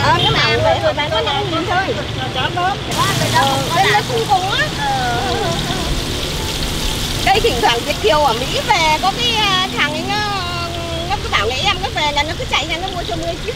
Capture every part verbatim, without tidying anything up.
Ờ, cái mà vậy rồi bán có năm nghìn thôi. Chán lắm. Ờ, đây nó không cùng á. Đây thỉnh thoảng Việt kiều ở Mỹ về có cái thằng ấy nó nó cứ bảo với em nó về là nó cứ chạy ra nó mua cho mươi chứ.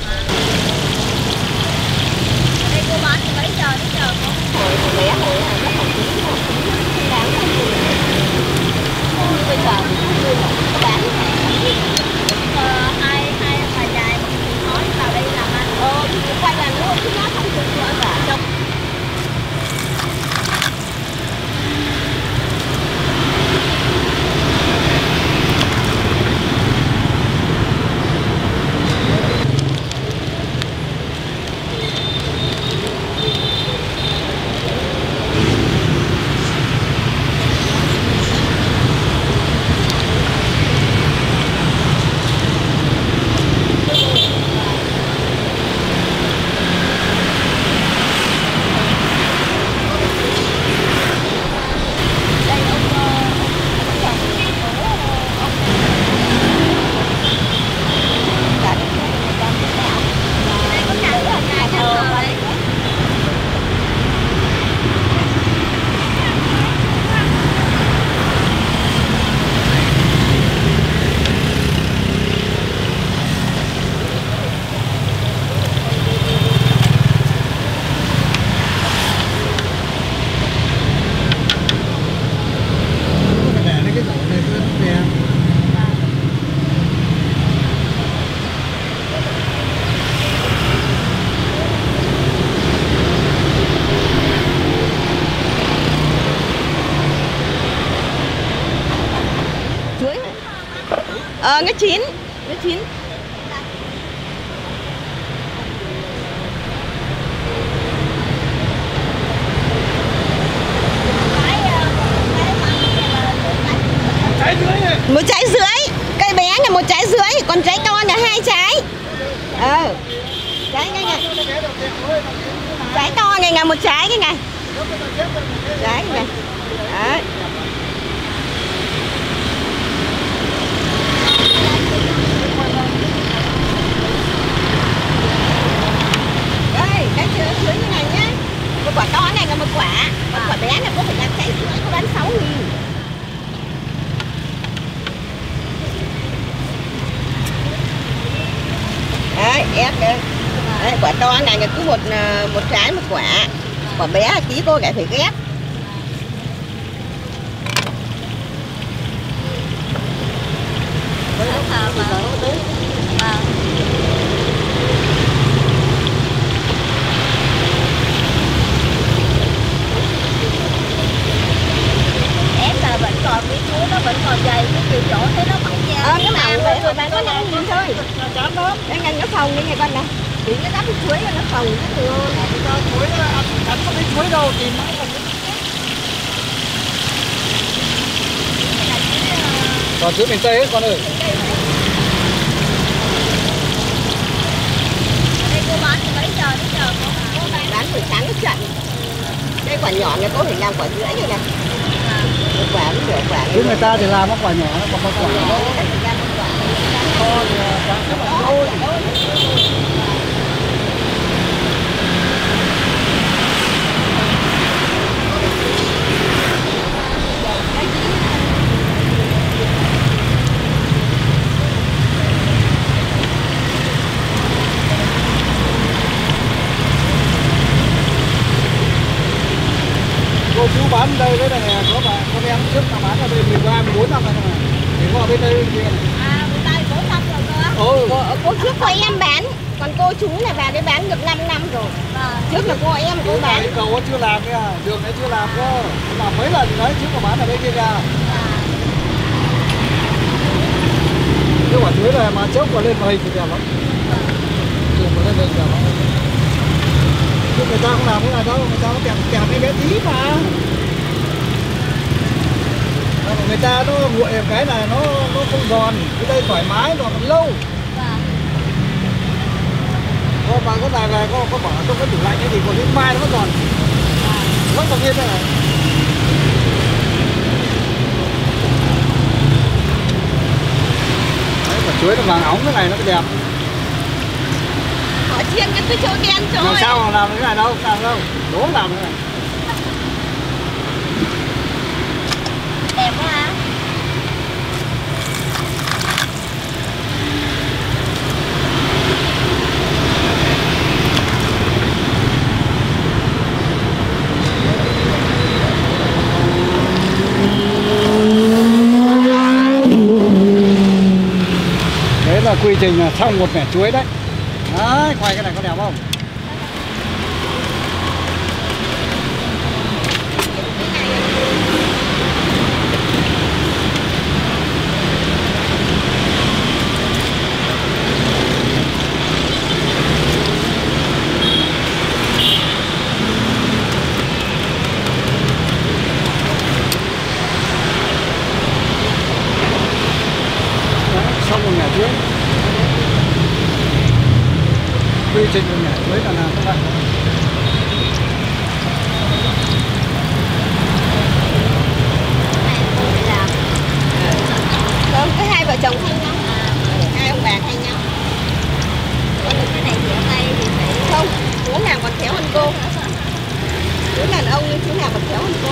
Đây cô bán thì mấy giờ đến giờ không? Hồi hồi bé hồi nó không tính không không đáng bao nhiêu. Như bây giờ thì không vui mà có bán như thế. Ờ, hai hai bà dài nói vào đây làm ăn. Ờ thì quay là luôn chứ nó không được nữa cả. Ờ, nó chín, nó chín. Trái dưới này. Một trái rưỡi, cây bé là một trái rưỡi, còn trái to là hai trái. Ờ, trái này này. Trái to này là một trái cái này. Trái này. Đấy. Đây, cái dưới như này nhá. Một quả to này là một quả, một quả bé là có phải là trái rưỡi, có bán sáu nghìn. Đấy, ép đây. Đấy, quả to này là cứ một một trái một quả. Quả bé là tí cô lại phải ghép. Ép là vẫn còn cái chuối nó vẫn còn dày, cái kiểu chỗ thấy nó mỏng da. Ờ, cái mà vậy rồi bán có năm nghìn thôi. Chán lắm. Đây ngành nó phồng đi này con này. Thì nó đắp cái chuối nó phồng rất là ngon. Chuối nó ăn chán có cái chuối đâu thì mãi là còn chuối miền Tây ấy con ơi. Đây cô bán thì mấy giờ đến giờ không? Cô bán Bán buổi sáng nó trận. Đây quả nhỏ này có thể làm quả rưỡi như này. Một quả với nửa quả. Chứ người ta thì làm nó quả nhỏ, nó còn một quả nó to thì bán rất là thôi. Cô chú bán đây đấy này, có bạn có em trước là bán ở đây mười ba, mười bốn năm rồi này. Thì có ở bên đây kia này. à, bên đây bốn năm rồi cơ. Ừ. Cô, cô trước cô em bán, còn cô chú là vào đây bán được năm năm rồi. Vâng. Trước là cô em cô bán. Cái cầu chưa làm nha, đường đấy chưa làm cơ. Làm mấy lần đấy chứ mà bán ở đây kia kìa. Cái quả chuối này mà chốc vào lên mây thì đẹp lắm. Chụp vào lên đây đẹp lắm. Chứ người ta không làm cái này đâu, người ta có kèm kèm cái bé tí mà. Người ta nó nguội cái này nó nó không giòn, cái đây thoải mái còn lâu. Có mà cái này là có có bỏ trong cái tủ lạnh ấy thì còn đến mai nó vẫn còn. Vẫn còn nguyên đây này. Đấy, quả chuối nó vàng óng cái này nó đẹp. Họ chiên cái cứ cho đen cho. Làm sao mà làm cái này đâu, làm đâu, đố làm cái này. Đẹp quá hả? Đấy là quy trình là xong một mẻ chuối đấy. Đấy, quay cái này có đẹp không? Xong một mẻ chuối. Quy trình một mẻ chuối là làm các bạn. Không, cái hai vợ chồng khác nhau. Hai ông bà khác nhau. Còn cái này thì ở đây thì phải Không, chú nào còn khéo hơn cô. Chú đàn ông nhưng chú nào còn khéo hơn cô.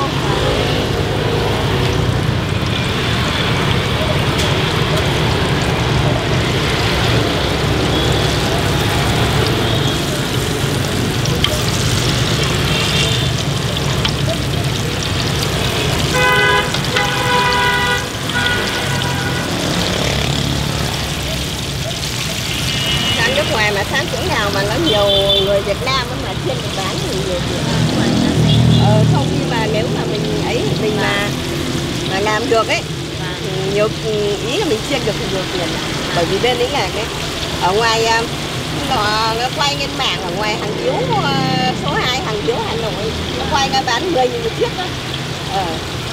Sang nước ngoài mà sang chỗ nào mà có nhiều người Việt Nam mà chiên được bán thì nhiều tiền. Ờ, không khi mà nếu mà mình ấy mình mà mà làm được ấy thì nhiều ý là mình chiên được thì nhiều tiền. Bởi vì bên ấy là cái ở ngoài nó, nó quay lên mạng ở ngoài hàng điếu số hai hàng điếu Hà Nội nó quay ra bán mười nghìn một chiếc đó. Ờ.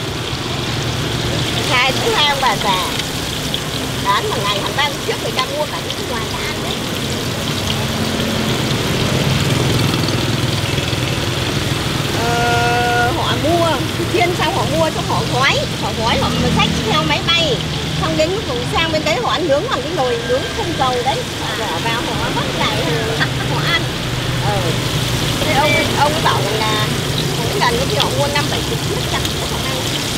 Hai thứ hai ông bà già bán một ngày hàng ba mươi chiếc người ta mua cả những ngoài ta ăn đấy. Ờ, họ mua chiên xong họ mua cho họ gói họ gói họ mà xách theo máy bay xong đến lúc sang bên đấy họ ăn nướng bằng cái nồi nướng không dầu đấy bỏ vào họ bắt lại họ ăn. Ờ. Thế ông ông bảo rằng là mỗi lần lúc họ mua năm bảy chục chiếc chắc họ ăn.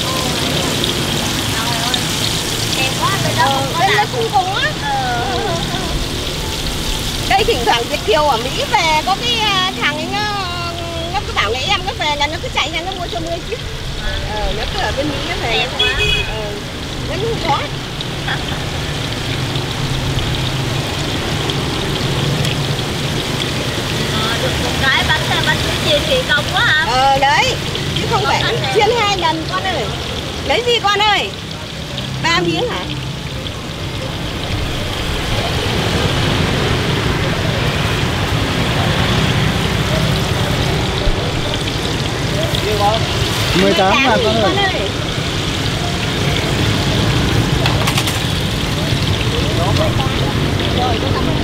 Trời ơi, đẹp quá, bên đó không có Bên đó làm. không có. Đây thỉnh thoảng Việt kiều ở Mỹ về có cái thằng ấy nó nó cứ bảo là em nó về là nó cứ chạy ra nó mua cho mười chiếc. Ờ, nó cứ ở bên Mỹ nó về. Đẹp quá. Ờ, nó không có. Ờ, được một cái bánh bánh chiên kỳ công quá hả? Ờ đấy, chứ không phải chiên hai lần con ơi. Lấy gì con ơi? Ba miếng hả? mười tám ngàn con ơi. Rồi, tôi cảm ơn.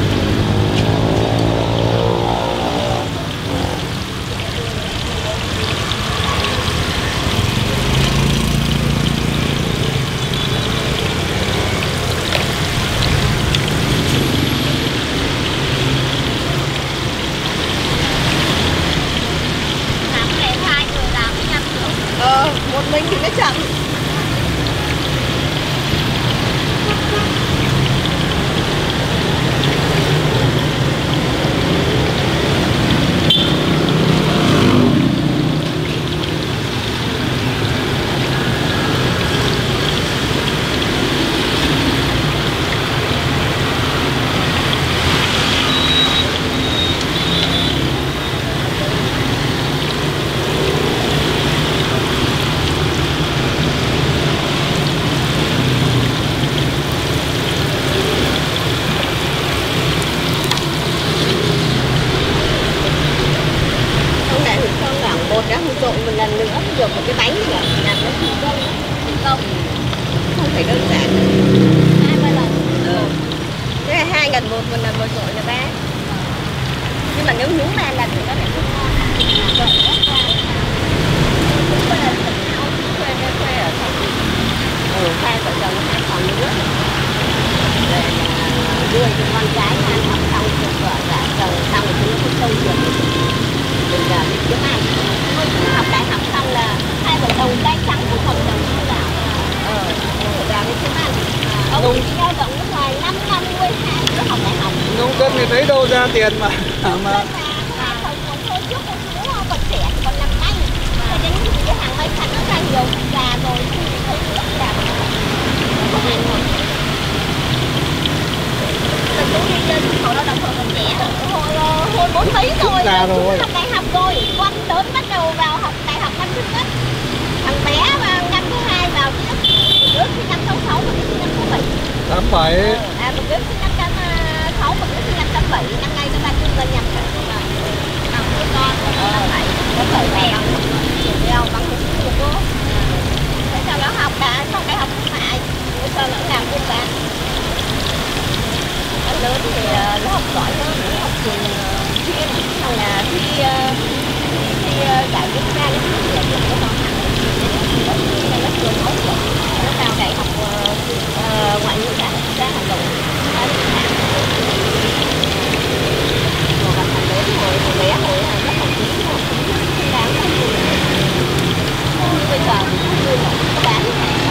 Làm cái này hai người làm mới nhanh được. Ờ, một mình thì nó chậm. trộn một lần nữa được một cái bánh nữa làm nó thành công thành công không phải đơn giản hai ba lần ừ. Thế là hai lần một một lần một trộn là ba nhưng mà nếu nhúng ba lần thì nó lại không ngon trộn rất ngon ba lần thuê thuê ở trong ừ hai vợ chồng hai phòng nữa để đưa cho con gái ăn học xong cửa giả chồng tiền mà mà Mà còn còn thôi trước con chú còn trẻ còn năm nay. Cho nên cái hàng mấy khăn nó ra nhiều già rồi thì thấy rất là không ăn rồi. Tần chú đi lên họ lao động hồi còn trẻ, hồi hồi bốn mấy rồi, già rồi. học đại học rồi, con lớn bắt đầu vào học đại học năm thứ nhất, thằng bé vào năm thứ hai vào trước, trước sinh năm sáu sáu và cái sinh năm sáu bảy. tám bảy. À một đứa sinh năm tám sáu một đứa sinh năm tám bảy, năm nay các bạn chung gần nhầm rồi. Học với con tám bảy, tám bảy mèo, mèo bằng một số cô. Thế sau đó học đã xong đại học thương mại, sau đó làm buôn bán. Anh lớn thì nó học giỏi hơn, nó học trường chuyên, xong là thi thi giải quốc gia đến thi giải được cái con hạng. Nó thi là nó trường hậu giỏi, nó vào đại học ngoại ngữ đại học ra Hà Nội. Rồi gặp thằng lớn hồi hồi bé hồi nó học chính học chính không đáng không nhiều. Như bây giờ thì không như là nó bán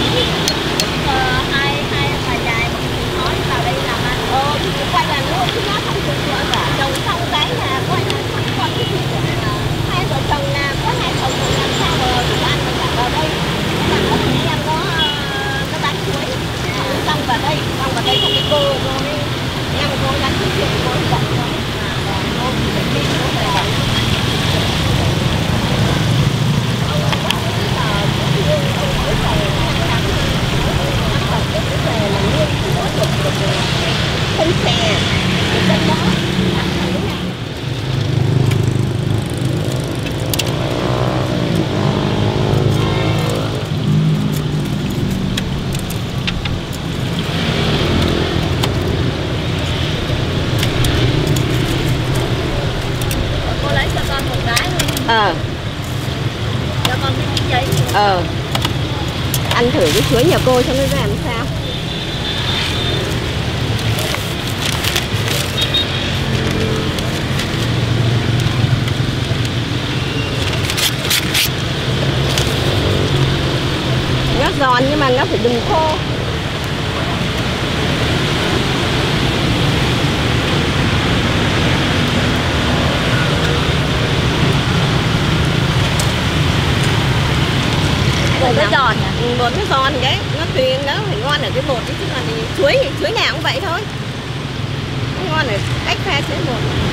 hai hai vài đài một nói vào đây làm ăn. Ờ thì quay là luôn chứ nó không được nữa cả. Trồng xong cái là quay là không còn cái gì cả. Hai vợ chồng làm có hai chồng làm sao mà được ăn được cả vào đây. Mà có một em nó nó bán chuối. Xong vào đây, xong vào đây không cái cô rồi em cô gắn cái chuyện cô dạy rồi. Cô phải đi cô phải dạy. Không xè trên đó cô lấy cho con một cái luôn. Ờ. Cho con cái miếng giấy. Ờ. Ăn thử cái chuối nhà cô cho nó ra làm sao. Nó giòn nhưng mà nó phải đừng khô. Bột nó giòn à? Ừ, bột nó giòn cái, nó tùy nó phải ngon ở cái bột chứ còn thì chuối thì chuối nào cũng vậy thôi. Nó ngon ở cách pha chế bột.